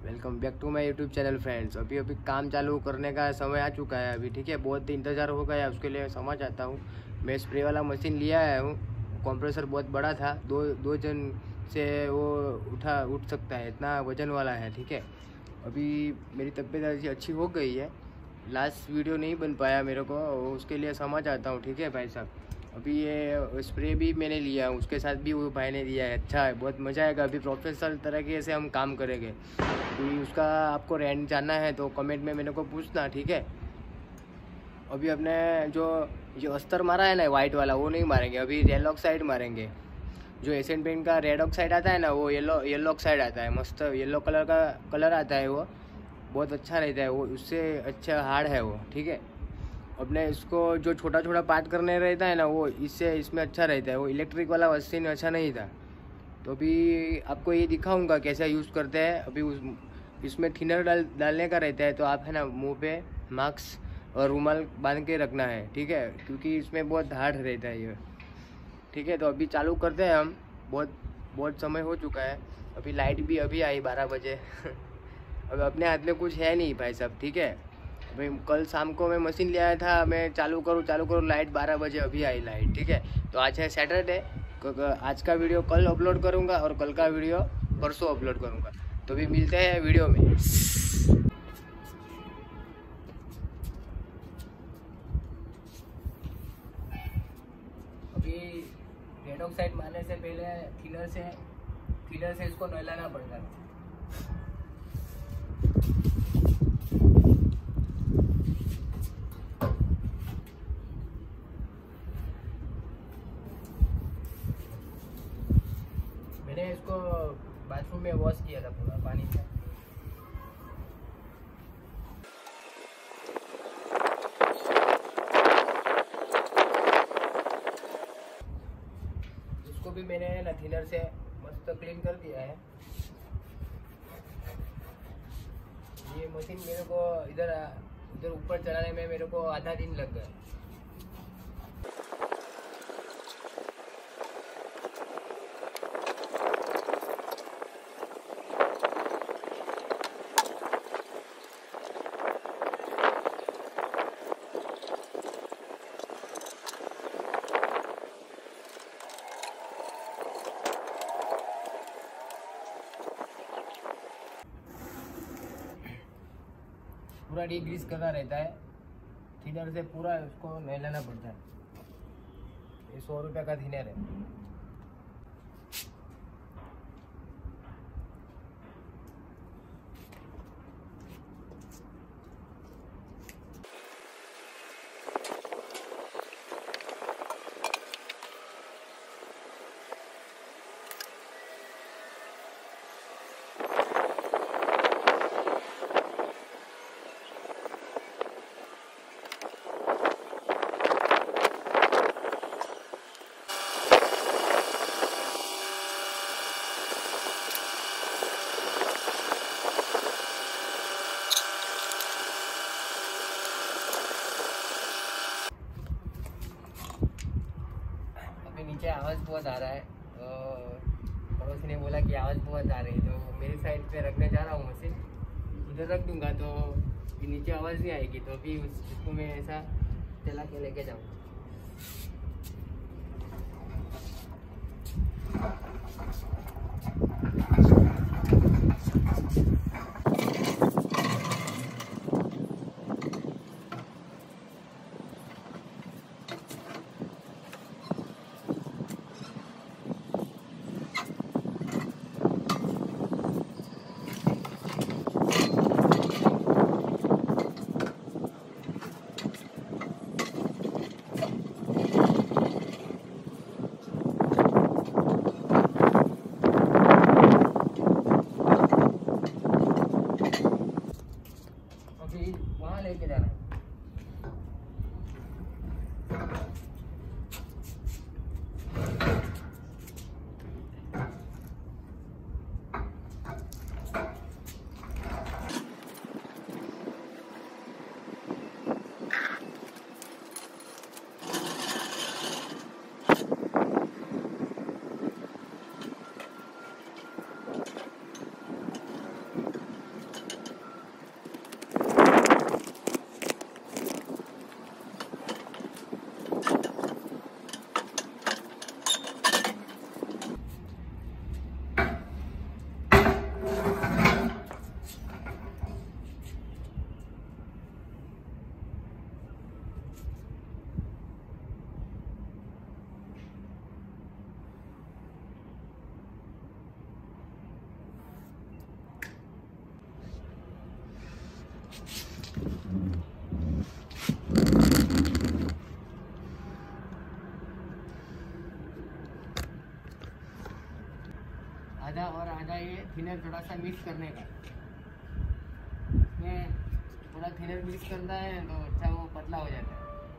Welcome back to my YouTube channel friends. अभी काम चालू करने का समय आ चुका है अभी, ठीक है। बहुत इंतज़ार हो गया, उसके लिए क्षमा चाहता हूँ। मैं स्प्रे वाला मशीन लिया आया हूँ। कंप्रेसर बहुत बड़ा था, दो जन से वो उठ सकता है, इतना वजन वाला है, ठीक है। अभी मेरी तबीयत अच्छी हो गई है। लास्ट वीडियो नहीं बन पाया मेरे को, उसके लिए क्षमा चाहता हूँ, ठीक है भाई साहब। अभी ये स्प्रे भी मैंने लिया, उसके साथ भी वो भाई ने दिया है। अच्छा है, बहुत मज़ा आएगा। अभी प्रोफेशनल तरीके से हम काम करेंगे। तो उसका आपको रेंट जानना है तो कमेंट में मेरे को पूछना, ठीक है। अभी अपने जो अस्तर मारा है ना वाइट वाला, वो नहीं मारेंगे। अभी रेड ऑक्साइड मारेंगे। जो एशियन पेंट का रेड ऑक्साइड आता है ना, वो येलो ऑक्साइड आता है। मस्त येलो कलर का कलर आता है, वो बहुत अच्छा रहता है। वो उससे अच्छा हार्ड है वो, ठीक है। अपने इसको जो छोटा छोटा पार्ट करने रहता है ना, वो इसमें अच्छा रहता है। वो इलेक्ट्रिक वाला मशीन अच्छा नहीं था। तो अभी आपको ये दिखाऊंगा कैसे यूज़ करते हैं। अभी इसमें थिनर डालने का रहता है, तो आप है ना मुंह पे मास्क और रुमाल बांध के रखना है, ठीक है, क्योंकि इसमें बहुत हार्ड रहता है ये, ठीक है। तो अभी चालू करते हैं हम। बहुत समय हो चुका है। अभी लाइट भी अभी आई 12 बजे अब अपने हाथ में कुछ है नहीं भाई साहब, ठीक है। भाई कल शाम को मैं मशीन ले आया था, मैं चालू करूँ लाइट 12 बजे अभी आई लाइट, ठीक है। तो आज है सैटरडे, आज का वीडियो कल अपलोड करूँगा और कल का वीडियो परसों अपलोड करूँगा। तो अभी मिलते हैं वीडियो में। अभी रेड ऑक्साइड मारने से पहले थिनर से इसको नहलाना पड़ता है। मैंने इसको बाथरूम में वॉश किया था पूरा पानी से। इसको भी मैंने ना थिनर से मस्त क्लीन कर दिया है। ये मशीन मेरे को इधर ऊपर चलाने में मेरे को आधा दिन लग गया। पूरा डीग्रीस करना रहता है, थिनर से पूरा उसको नहलाना पड़ता है। ये 100 रुपये का थिनर है। नीचे आवाज़ बहुत आ रहा है, तो पड़ोसी ने बोला कि आवाज़ बहुत आ रही है, तो मेरी साइड पे रखने जा रहा हूँ मशीन। उधर रख दूंगा तो नीचे आवाज़ नहीं आएगी। तो अभी उसको मैं ऐसा चला के लेके जाऊँगा। आधा और आधा ये थिनर थोड़ा सा मिक्स करने का। इसमें थोड़ा थिनर मिक्स करता है तो अच्छा वो पतला हो जाता है।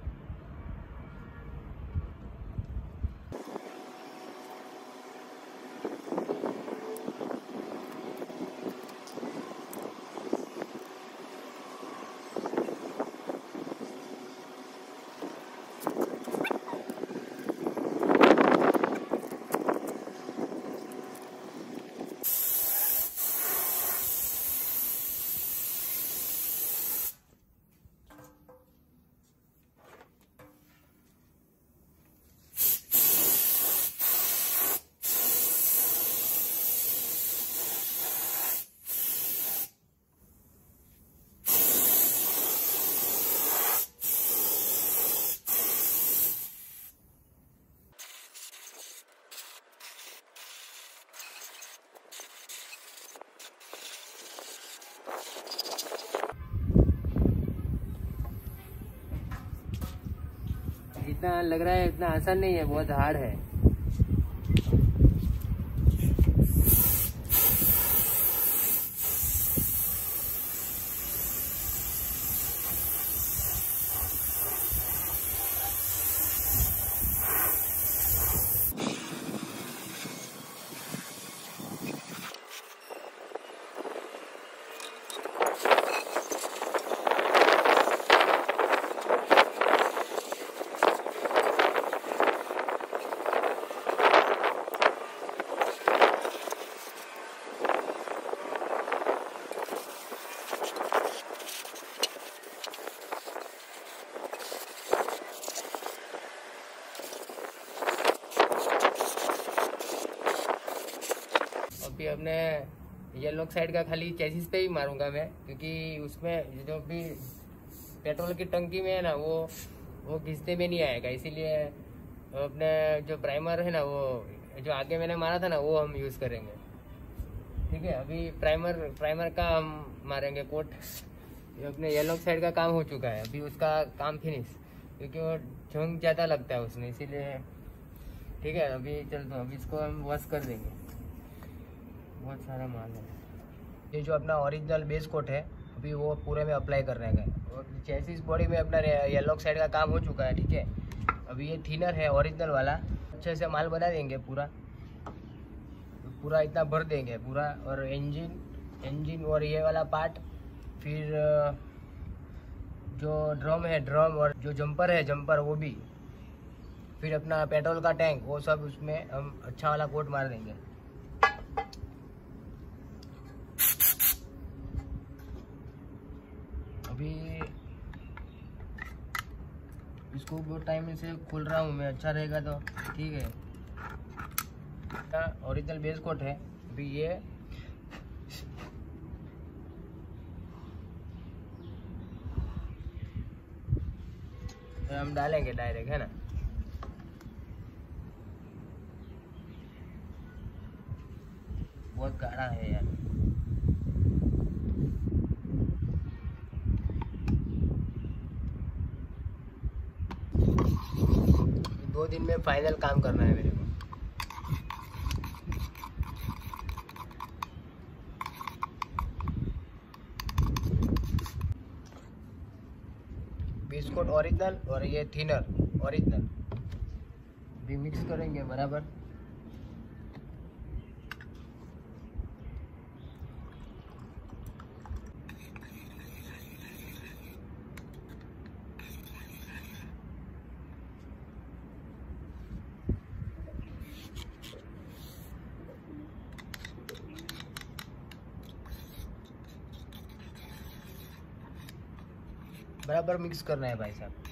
इतना लग रहा है इतना आसान नहीं है, बहुत हार्ड है। अभी अपने येलो साइड का खाली चेसिस पे ही मारूंगा मैं, क्योंकि उसमें जो भी पेट्रोल की टंकी में है ना वो घिसने में नहीं आएगा। इसीलिए अपने जो प्राइमर है ना, वो जो आगे मैंने मारा था ना, वो हम यूज़ करेंगे। ठीक है, अभी प्राइमर का हम मारेंगे कोट। अपने येलो साइड का काम हो चुका है, अभी उसका काम फिनिश, क्योंकि वो झंग ज़्यादा लगता है उसमें, इसीलिए। ठीक है, अभी चलते हैं, अभी इसको हम वॉश कर देंगे। बहुत सारा माल है। ये जो अपना ओरिजिनल बेस कोट है, अभी वो पूरे में अप्लाई करने का है। और चेसिस बॉडी में अपना येलो साइड का काम हो चुका है। ठीक है, अभी ये थिनर है ओरिजिनल वाला, अच्छे से माल बना देंगे पूरा इतना भर देंगे पूरा। और इंजन और ये वाला पार्ट, फिर जो ड्रम है ड्रम, और जो जंपर वो भी, फिर अपना पेट्रोल का टैंक, वो सब उसमें हम अच्छा वाला कोट मार देंगे। अभी इसको बहुत टाइम से खोल रहा हूँ मैं, अच्छा रहेगा तो ठीक है। ओरिजिनल बेस कोट है। अभी ये हम डालेंगे डायरेक्ट, है ना। बहुत गाढ़ा है यार। दो दिन में फाइनल काम करना है मेरे को। बिस्कुट ओरिजिनल और ये थिनर ओरिजिनल भी मिक्स करेंगे बराबर। बराबर मिक्स करना है भाई साहब।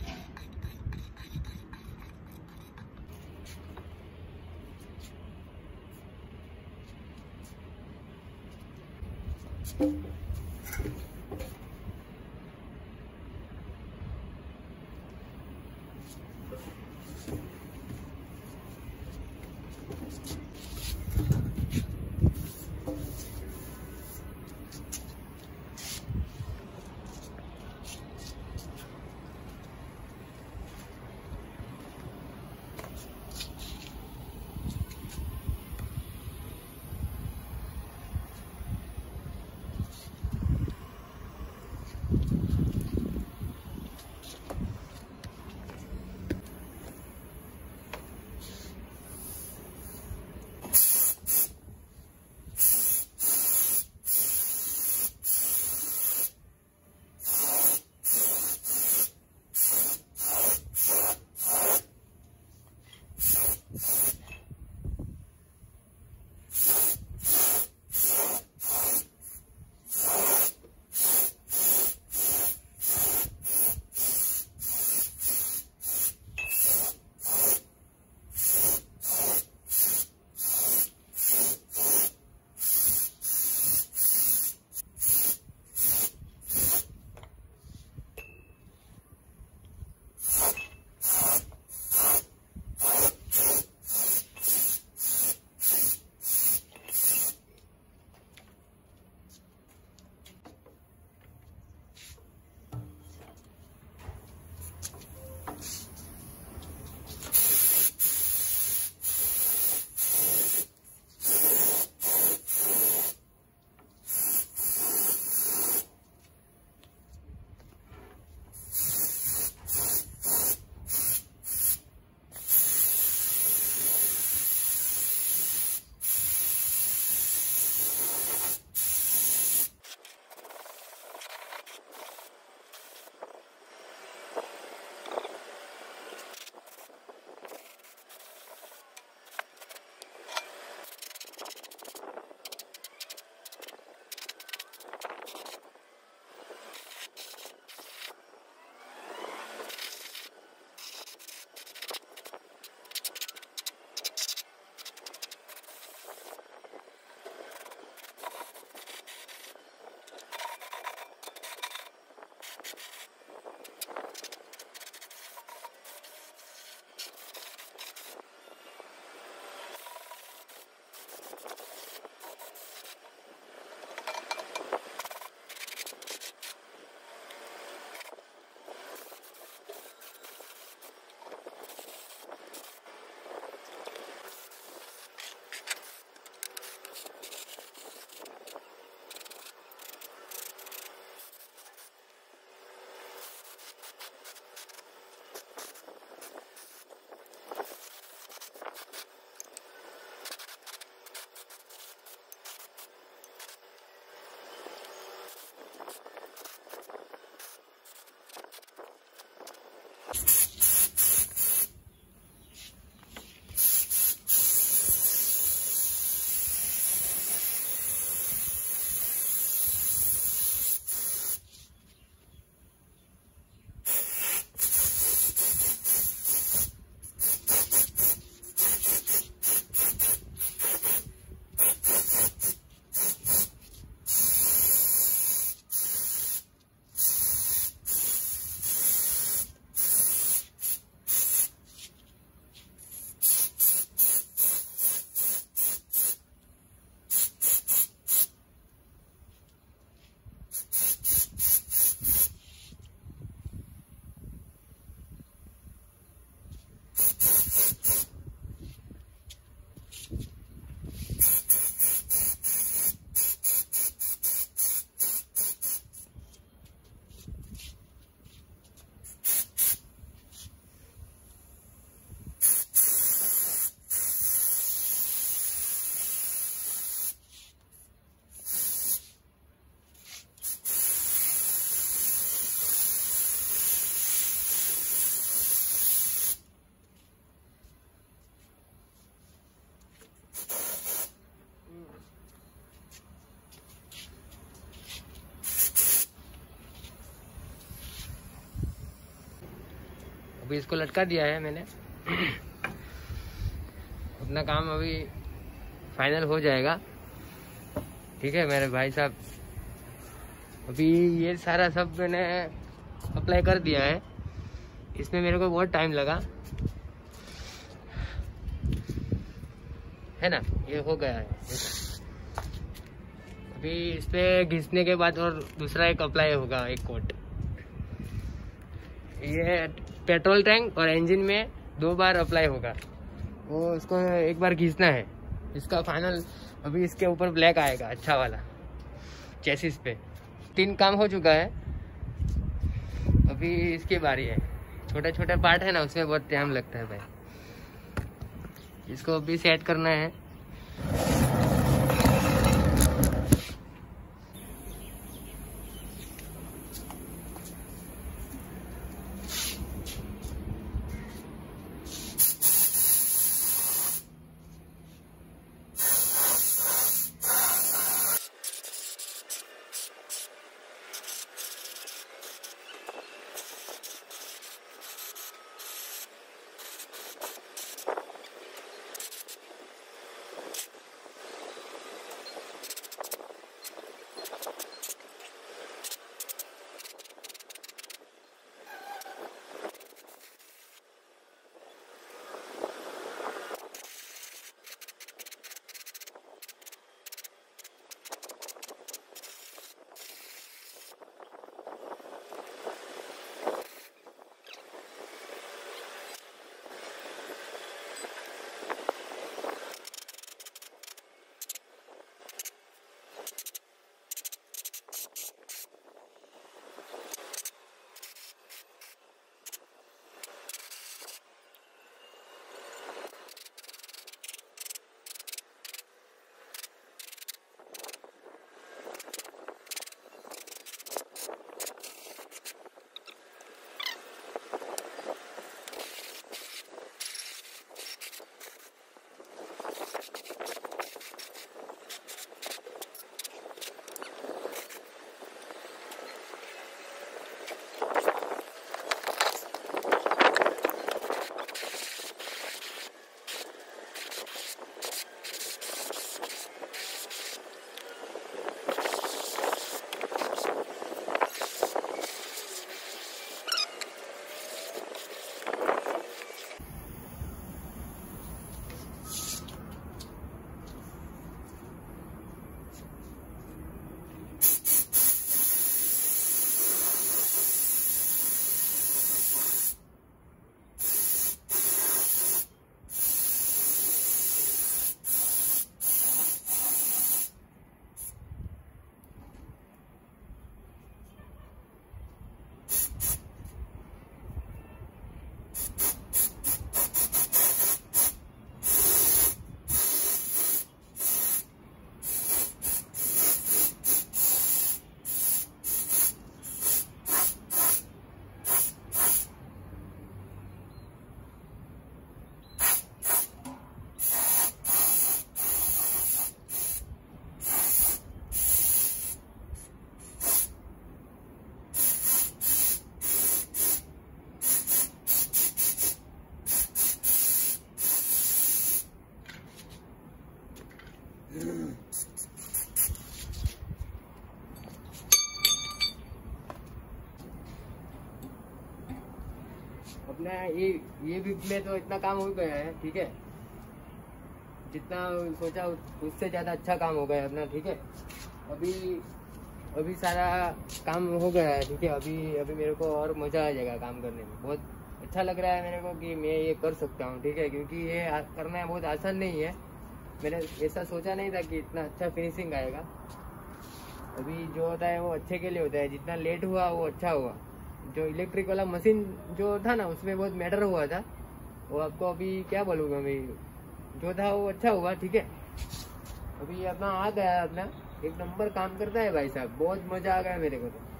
अभी इसको लटका दिया है मैंने। अपना काम अभी फाइनल हो जाएगा, ठीक है मेरे भाई साहब। अभी ये सारा सब मैंने अप्लाई कर दिया है, इसमें मेरे को बहुत टाइम लगा, है ना। ये हो गया है। अभी इस पे घिसने के बाद और दूसरा एक अप्लाई होगा, एक कोट। ये पेट्रोल टैंक और इंजन में 2 बार अप्लाई होगा, वो इसको एक बार घिसना है। इसका फाइनल अभी इसके ऊपर ब्लैक आएगा, अच्छा वाला चेसिस पे। 3 काम हो चुका है, अभी इसकी बारी है। छोटे छोटे पार्ट है ना, उसमें बहुत टाइम लगता है भाई। इसको अभी सेट करना है। अपना ये भी में तो इतना काम हो गया है, ठीक है। जितना सोचा उससे ज्यादा अच्छा काम हो गया है अपना, ठीक है। अभी अभी सारा काम हो गया है, ठीक है। अभी मेरे को और मजा आ जाएगा काम करने में, बहुत अच्छा लग रहा है मेरे को कि मैं ये कर सकता हूँ, ठीक है। क्योंकि ये करना बहुत आसान नहीं है, मैंने ऐसा सोचा नहीं था कि इतना अच्छा फिनिशिंग आएगा। अभी जो होता है वो अच्छे के लिए होता है, जितना लेट हुआ वो अच्छा हुआ। जो इलेक्ट्रिक वाला मशीन जो था ना, उसमें बहुत मैटर हुआ था, वो आपको अभी क्या बोलूँगा मैं, जो था वो अच्छा हुआ, ठीक है। अभी अपना आ गया, अपना एक नंबर काम करता है भाई साहब, बहुत मजा आ गया मेरे को तो।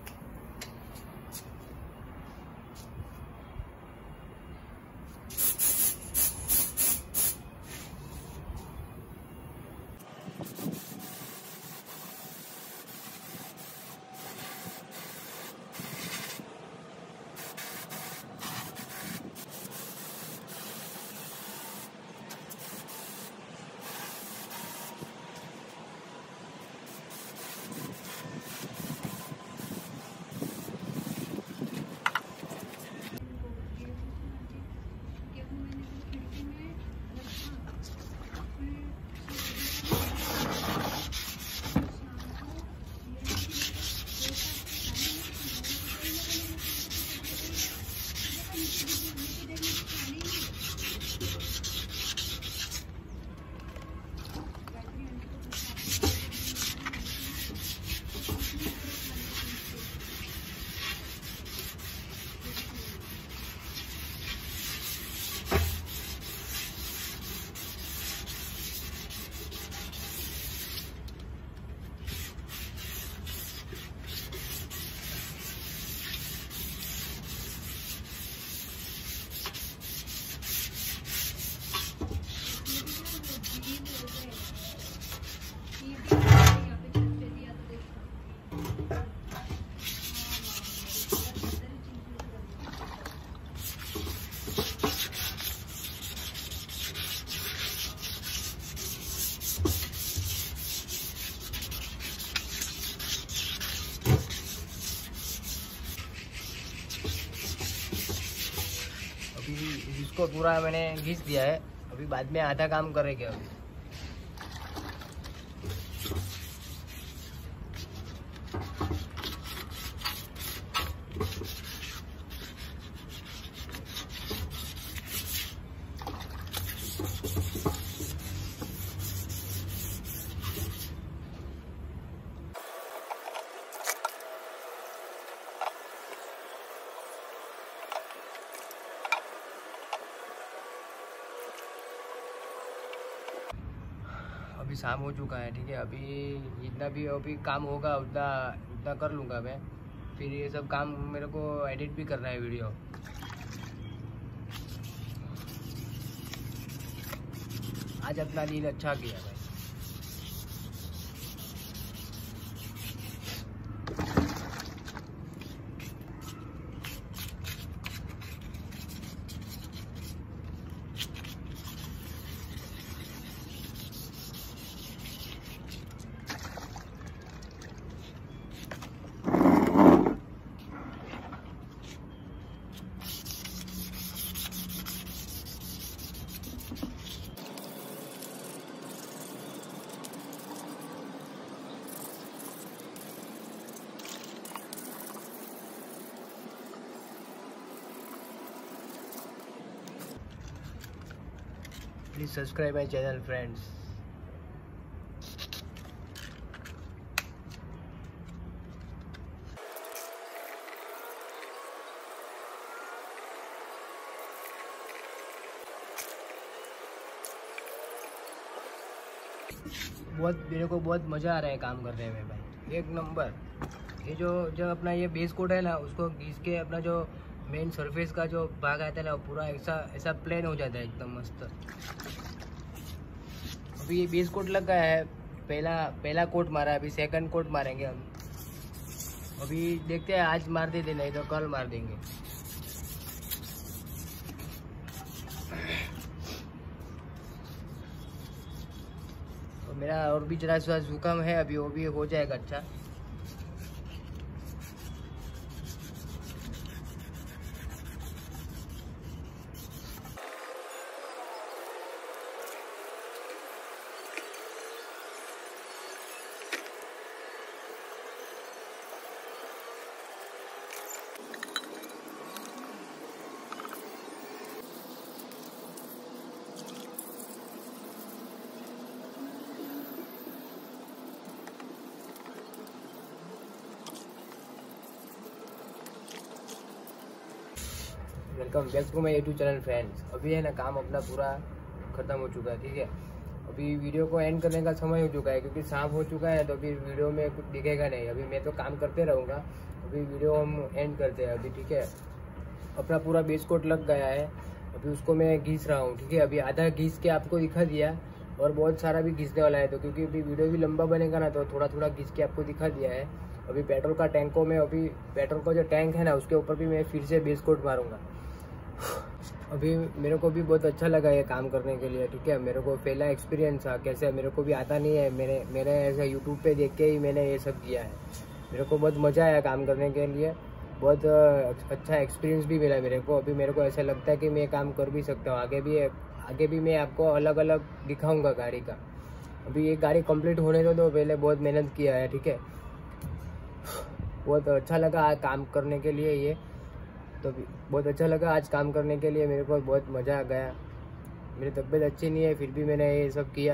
इसको पूरा मैंने घिस दिया है, अभी बाद में आधा काम करेंगे अभी। अभी शाम हो चुका है, ठीक है। अभी जितना भी अभी काम होगा उतना उतना कर लूँगा मैं। फिर ये सब काम मेरे को एडिट भी करना है वीडियो। आज अपना दिन अच्छा किया भाई। Please subscribe my channel, friends. मेरे को बहुत मज़ा आ रहा है काम करने में भाई, एक नंबर। ये जो अपना ये बेस कोट है ना, उसको घिस के अपना जो मेन सरफेस का जो भाग आता है ना, पूरा ऐसा प्लेन हो जाता है एकदम मस्त। अभी ये बेस कोट लग गया है, पहला कोट मारा, अभी सेकंड कोट मारेंगे हम। अभी देखते हैं, आज मार देते, नहीं तो कल मार देंगे। तो मेरा और भी जरा सा जुकाम है, अभी वो भी हो जाएगा अच्छा। Welcome back to my YouTube channel friends. अभी है ना काम अपना पूरा ख़त्म हो चुका है, ठीक है। अभी वीडियो को एंड करने का समय हो चुका है, क्योंकि शाम हो चुका है, तो अभी वीडियो में कुछ दिखेगा नहीं। अभी मैं तो काम करते रहूँगा, अभी वीडियो हम एंड करते हैं अभी, ठीक है। अपना पूरा बेस कोट लग गया है, अभी उसको मैं घिस रहा हूँ, ठीक है। अभी आधा घिस के आपको दिखा दिया, और बहुत सारा भी घिसने वाला है, तो क्योंकि अभी वीडियो भी लंबा बनेगा ना, तो थोड़ा थोड़ा घिस के आपको दिखा दिया है। अभी पेट्रोल का टैंकों में, अभी पेट्रोल का जो टैंक है ना, उसके ऊपर भी मैं फिर से बेस कोट मारूंगा। अभी मेरे को भी बहुत अच्छा लगा ये काम करने के लिए, ठीक है। मेरे को पहला एक्सपीरियंस था, कैसे मेरे को भी आता नहीं है, मैंने ऐसा यूट्यूब पे देख के ही मैंने ये सब किया है। मेरे को बहुत मज़ा आया काम करने के लिए, बहुत अच्छा एक्सपीरियंस भी मिला मेरे को। अभी मेरे को ऐसा लगता है कि मैं काम कर भी सकता हूँ, आगे भी मैं आपको अलग अलग दिखाऊँगा गाड़ी का। अभी ये गाड़ी कंप्लीट होने दो, पहले बहुत मेहनत किया है, ठीक है। बहुत अच्छा लगा काम करने के लिए, ये तो बहुत अच्छा लगा आज काम करने के लिए। मेरे को बहुत मज़ा आ गया। मेरी तबीयत अच्छी नहीं है, फिर भी मैंने ये सब किया।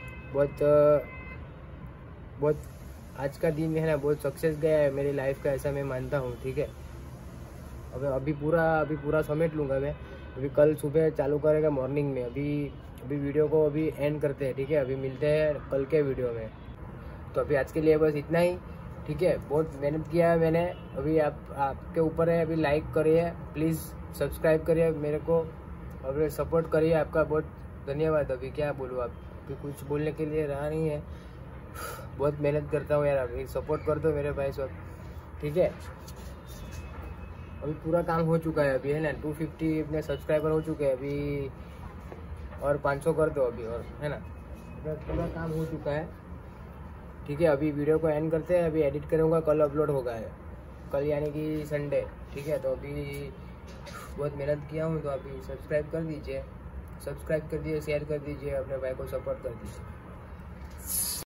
बहुत आज का दिन है ना, बहुत सक्सेस गया है मेरी लाइफ का, ऐसा मैं मानता हूँ, ठीक है। अभी पूरा समेट लूँगा मैं। अभी कल सुबह चालू करेगा मॉर्निंग में। अभी वीडियो को अभी एंड करते हैं, ठीक है। अभी मिलते हैं कल के वीडियो में। तो अभी आज के लिए बस इतना ही, ठीक है। बहुत मेहनत किया है मैंने, अभी आपके ऊपर है। अभी लाइक करिए, प्लीज़ सब्सक्राइब करिए मेरे को, और सपोर्ट करिए। आपका बहुत धन्यवाद। अभी क्या बोलूँ, आप कुछ बोलने के लिए रहा नहीं है। बहुत मेहनत करता हूँ यार, अभी सपोर्ट कर दो मेरे भाई सब, ठीक है। अभी पूरा काम हो चुका है अभी, है ना, 250 अपने सब्सक्राइबर हो चुके हैं अभी, और 500 कर दो अभी, और है ना, पूरा काम हो चुका है, ठीक है। अभी वीडियो को एंड करते हैं, अभी एडिट करूँगा, कल अपलोड होगा है, कल यानी कि संडे, ठीक है। तो अभी बहुत मेहनत किया हूँ, तो अभी सब्सक्राइब कर दीजिए, शेयर कर दीजिए, अपने भाई को सपोर्ट कर दीजिए।